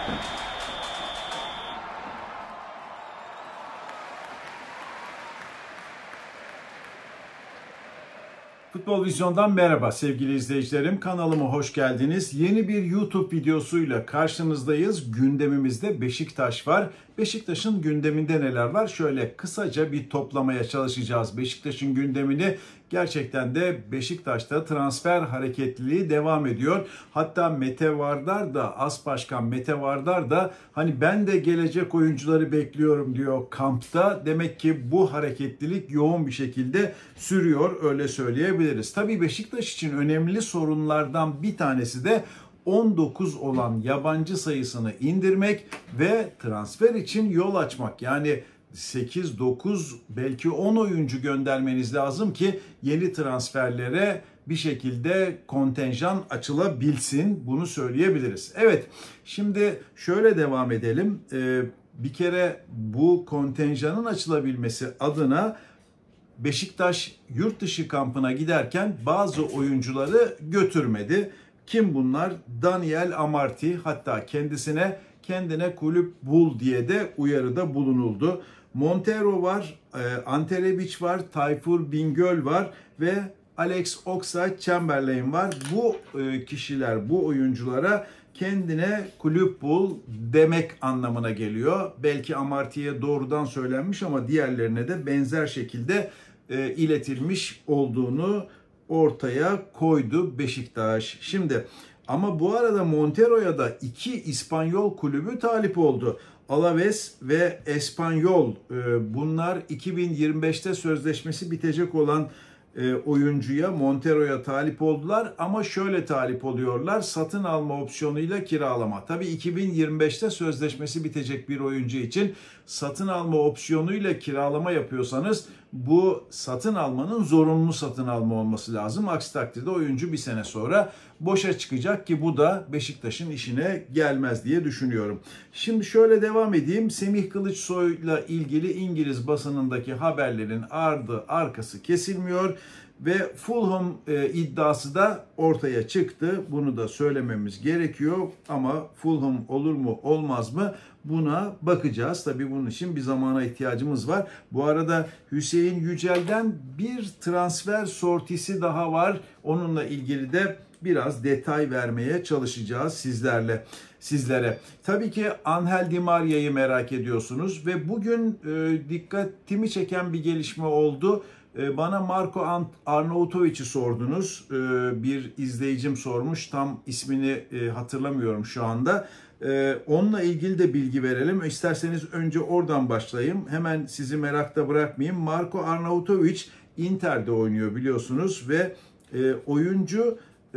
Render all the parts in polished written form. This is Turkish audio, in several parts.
Futbol Vizyon'dan merhaba sevgili izleyicilerim. Kanalıma hoş geldiniz. Yeni bir YouTube videosuyla karşınızdayız. Gündemimizde Beşiktaş var. Beşiktaş'ın gündeminde neler var? Şöyle kısaca bir toplamaya çalışacağız Beşiktaş'ın gündemini. Gerçekten de Beşiktaş'ta transfer hareketliliği devam ediyor. Hatta Mete Vardar da, As Başkan Mete Vardar da hani ben de gelecek oyuncuları bekliyorum diyor kampta. Demek ki bu hareketlilik yoğun bir şekilde sürüyor, öyle söyleyebiliriz. Tabii Beşiktaş için önemli sorunlardan bir tanesi de 19 olan yabancı sayısını indirmek ve transfer için yol açmak. Yani 8, 9 belki 10 oyuncu göndermeniz lazım ki yeni transferlere bir şekilde kontenjan açılabilsin. Bunu söyleyebiliriz. Evet, şimdi şöyle devam edelim. Bir kere bu kontenjanın açılabilmesi adına Beşiktaş yurt dışı kampına giderken bazı oyuncuları götürmedi. Kim bunlar? Daniel Amarty, hatta kendine kulüp bul diye de uyarıda bulunuldu. Montero var, Ante Rebic var, Tayfur Bingöl var ve Alex Oxlade-Chamberlain var. Bu kişiler, bu oyunculara kendine kulüp bul demek anlamına geliyor. Belki Amarty'ye doğrudan söylenmiş ama diğerlerine de benzer şekilde iletilmiş olduğunu ortaya koydu Beşiktaş. Şimdi ama bu arada Montero'ya da iki İspanyol kulübü talip oldu. Alaves ve Espanyol. Bunlar 2025'te sözleşmesi bitecek olan oyuncuya, Montero'ya talip oldular ama şöyle talip oluyorlar: satın alma opsiyonuyla kiralama. Tabii 2025'te sözleşmesi bitecek bir oyuncu için satın alma opsiyonuyla kiralama yapıyorsanız bu satın almanın zorunlu satın alma olması lazım. Aksi takdirde oyuncu bir sene sonra boşa çıkacak ki bu da Beşiktaş'ın işine gelmez diye düşünüyorum. Şimdi şöyle devam edeyim. Semih Kılıçsoy'la ilgili İngiliz basınındaki haberlerin ardı arkası kesilmiyor ve Fulham iddiası da ortaya çıktı. Bunu da söylememiz gerekiyor ama Fulham olur mu olmaz mı? Buna bakacağız. Tabii bunun için bir zamana ihtiyacımız var. Bu arada Hüseyin Yücel'den bir transfer sortisi daha var. Onunla ilgili de biraz detay vermeye çalışacağız sizlere. Tabii ki Angel Di Maria'yı merak ediyorsunuz ve bugün dikkatimi çeken bir gelişme oldu. Bana Marko Arnautovic'i sordunuz. Bir izleyicim sormuş. Tam ismini hatırlamıyorum şu anda. Onunla ilgili de bilgi verelim. İsterseniz önce oradan başlayayım. Hemen sizi merakta bırakmayayım. Marko Arnautovic Inter'de oynuyor biliyorsunuz ve oyuncu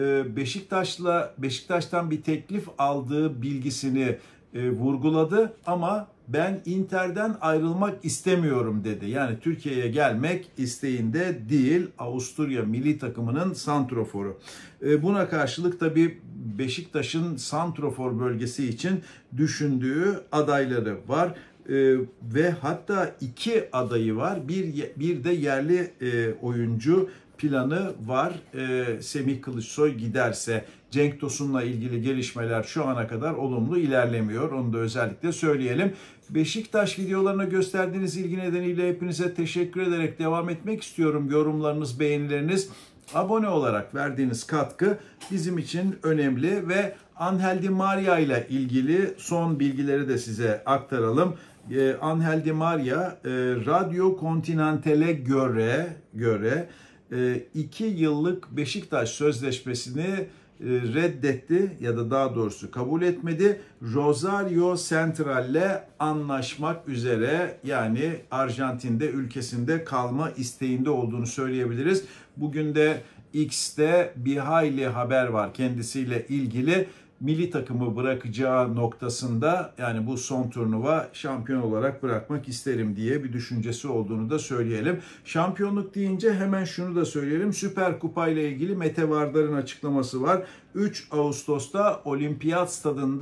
Beşiktaş'tan bir teklif aldığı bilgisini vurguladı ama ben Inter'den ayrılmak istemiyorum dedi. Yani Türkiye'ye gelmek isteğinde değil. Avusturya milli takımının santroforu. Buna karşılık tabii Beşiktaş'ın santrofor bölgesi için düşündüğü adayları var. Ve hatta iki adayı var. Bir de yerli oyuncu planı var. Semih Kılıçsoy giderse. Cenk Tosun'la ilgili gelişmeler şu ana kadar olumlu ilerlemiyor. Onu da özellikle söyleyelim. Beşiktaş videolarına gösterdiğiniz ilgi nedeniyle hepinize teşekkür ederek devam etmek istiyorum. Yorumlarınız, beğenileriniz, abone olarak verdiğiniz katkı bizim için önemli ve Angel Di Maria ile ilgili son bilgileri de size aktaralım. Angel Di Maria Radyo Continental'e göre 2 yıllık Beşiktaş sözleşmesini reddetti ya da daha doğrusu kabul etmedi. Rosario Central'le anlaşmak üzere, yani Arjantin'de, ülkesinde kalma isteğinde olduğunu söyleyebiliriz. Bugün de X'te bir hayli haber var kendisiyle ilgili. Milli takımı bırakacağı noktasında, yani bu son turnuva şampiyon olarak bırakmak isterim diye bir düşüncesi olduğunu da söyleyelim. Şampiyonluk deyince hemen şunu da söyleyelim. Süper Kupa ile ilgili Mete Vardar'ın açıklaması var. 3 Ağustos'ta Olimpiyat Stadında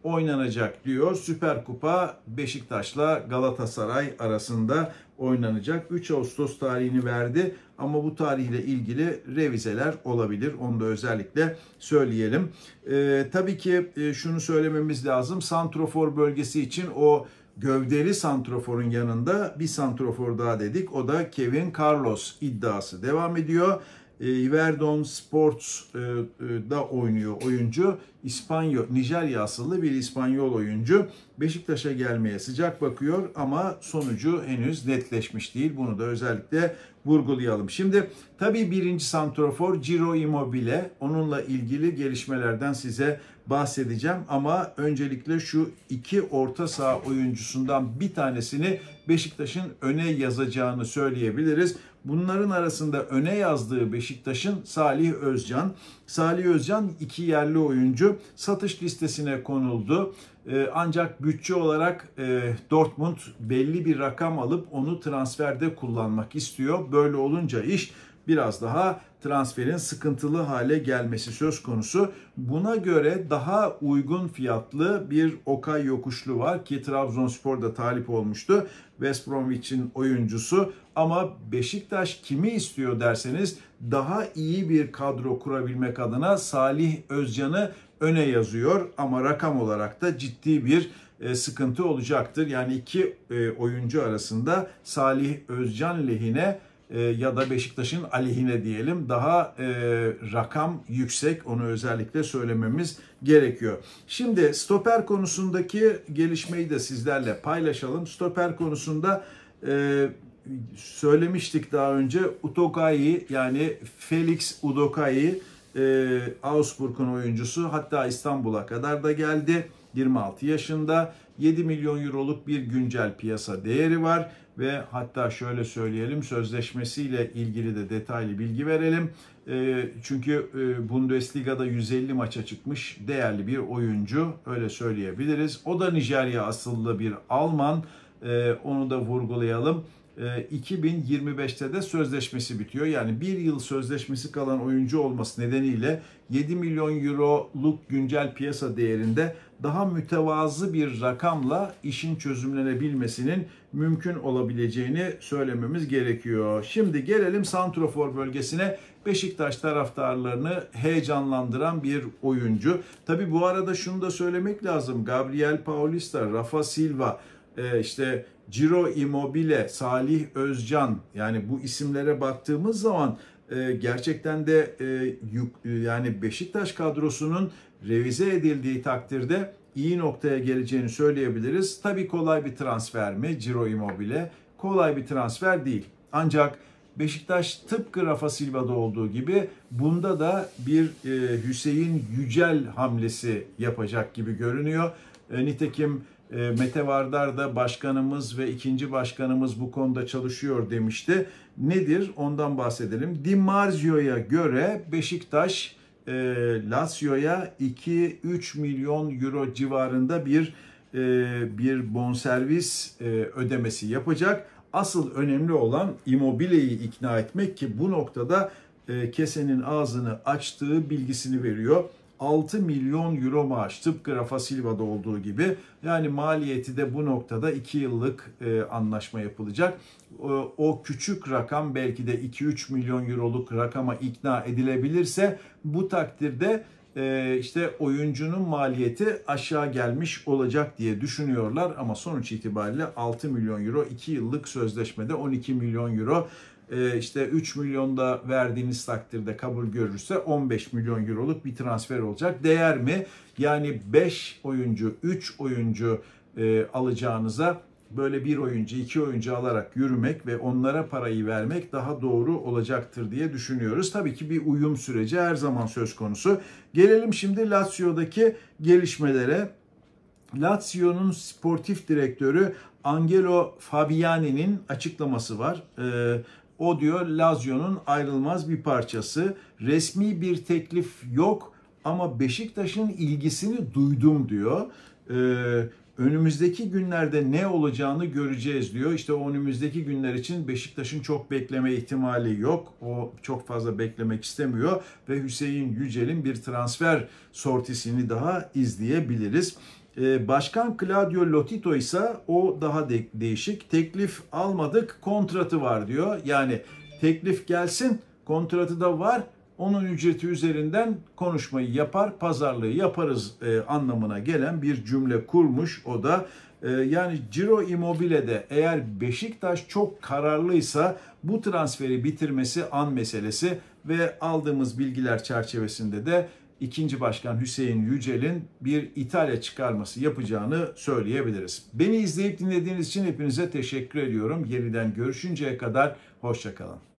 oynanacak diyor. Süper Kupa Beşiktaş'la Galatasaray arasında oynanacak. 3 Ağustos tarihini verdi ama bu tarihle ilgili revizeler olabilir. Onu da özellikle söyleyelim. Tabii ki şunu söylememiz lazım. Santrofor bölgesi için o gövdeli santroforun yanında bir santrofor daha dedik. O da Kevin Carlos iddiası devam ediyor. Iverdon Sports'da oynuyor oyuncu. Nijerya asıllı bir İspanyol oyuncu. Beşiktaş'a gelmeye sıcak bakıyor ama sonucu henüz netleşmiş değil. Bunu da özellikle vurgulayalım. Şimdi tabii birinci santrafor Ciro Immobile. Onunla ilgili gelişmelerden size bahsedeceğim ama öncelikle şu iki orta saha oyuncusundan bir tanesini Beşiktaş'ın öne yazacağını söyleyebiliriz. Bunların arasında öne yazdığı Beşiktaş'ın Salih Özcan. Salih Özcan iki yerli oyuncu satış listesine konuldu. Ancak bütçe olarak Dortmund belli bir rakam alıp onu transferde kullanmak istiyor. Böyle olunca iş biraz daha transferin sıkıntılı hale gelmesi söz konusu. Buna göre daha uygun fiyatlı bir Okay Yokuşlu var ki Trabzonspor'da talip olmuştu. West Bromwich'in oyuncusu ama Beşiktaş kimi istiyor derseniz daha iyi bir kadro kurabilmek adına Salih Özcan'ı öne yazıyor ama rakam olarak da ciddi bir sıkıntı olacaktır. Yani iki oyuncu arasında Salih Özcan lehine ya da Beşiktaş'ın aleyhine diyelim daha rakam yüksek, onu özellikle söylememiz gerekiyor. Şimdi stoper konusundaki gelişmeyi de sizlerle paylaşalım. Stoper konusunda söylemiştik daha önce, Udokai yani Felix Udokai Augsburg'un oyuncusu, hatta İstanbul'a kadar da geldi. 26 yaşında, 7 milyon euroluk bir güncel piyasa değeri var ve hatta şöyle söyleyelim, sözleşmesiyle ilgili de detaylı bilgi verelim. Çünkü Bundesliga'da 150 maça çıkmış değerli bir oyuncu, öyle söyleyebiliriz. O da Nijerya asıllı bir Alman, onu da vurgulayalım. 2025'te de sözleşmesi bitiyor. Yani bir yıl sözleşmesi kalan oyuncu olması nedeniyle 7 milyon euroluk güncel piyasa değerinde daha mütevazı bir rakamla işin çözümlenebilmesinin mümkün olabileceğini söylememiz gerekiyor. Şimdi gelelim santrofor bölgesine. Beşiktaş taraftarlarını heyecanlandıran bir oyuncu. Tabii bu arada şunu da söylemek lazım. Gabriel Paulista, Rafa Silva, işte Ciro Immobile, Salih Özcan, yani bu isimlere baktığımız zaman gerçekten de yani Beşiktaş kadrosunun revize edildiği takdirde iyi noktaya geleceğini söyleyebiliriz. Tabii kolay bir transfer mi Ciro Immobile? Kolay bir transfer değil. Ancak Beşiktaş tıpkı Rafa Silva'da olduğu gibi bunda da bir Hüseyin Yücel hamlesi yapacak gibi görünüyor. Nitekim Mete Vardar da başkanımız ve ikinci başkanımız bu konuda çalışıyor demişti. Nedir? Ondan bahsedelim. Di Marzio'ya göre Beşiktaş Lazio'ya 2-3 milyon euro civarında bir bonservis ödemesi yapacak. Asıl önemli olan Immobile'yi ikna etmek ki bu noktada kesenin ağzını açtığı bilgisini veriyor. 6 milyon euro maaş, tıpkı Rafa Silva'da olduğu gibi. Yani maliyeti de bu noktada 2 yıllık anlaşma yapılacak. O küçük rakam belki de 2-3 milyon euroluk rakama ikna edilebilirse bu takdirde işte oyuncunun maliyeti aşağı gelmiş olacak diye düşünüyorlar. Ama sonuç itibariyle 6 milyon euro 2 yıllık sözleşmede 12 milyon euro. İşte 3 milyon da verdiğiniz takdirde kabul görürse 15 milyon euroluk bir transfer olacak. Değer mi? Yani 5 oyuncu, 3 oyuncu alacağınıza böyle bir oyuncu, 2 oyuncu alarak yürümek ve onlara parayı vermek daha doğru olacaktır diye düşünüyoruz. Tabii ki bir uyum süreci her zaman söz konusu. Gelelim şimdi Lazio'daki gelişmelere. Lazio'nun sportif direktörü Angelo Fabiani'nin açıklaması var. O diyor Lazio'nun ayrılmaz bir parçası. Resmi bir teklif yok ama Beşiktaş'ın ilgisini duydum diyor. Önümüzdeki günlerde ne olacağını göreceğiz diyor. İşte o önümüzdeki günler için Beşiktaş'ın çok bekleme ihtimali yok. O çok fazla beklemek istemiyor ve Hüseyin Yücel'in bir transfer sortisini daha izleyebiliriz. Başkan Claudio Lotito ise o daha değişik. Teklif almadık, kontratı var diyor. Yani teklif gelsin, kontratı da var. Onun ücreti üzerinden konuşmayı yapar, pazarlığı yaparız anlamına gelen bir cümle kurmuş o da. Yani Ciro Immobile'de eğer Beşiktaş çok kararlıysa bu transferi bitirmesi an meselesi ve aldığımız bilgiler çerçevesinde de İkinci Başkan Hüseyin Yücel'in bir İtalya çıkarması yapacağını söyleyebiliriz. Beni izleyip dinlediğiniz için hepinize teşekkür ediyorum. Yeniden görüşünceye kadar hoşça kalın.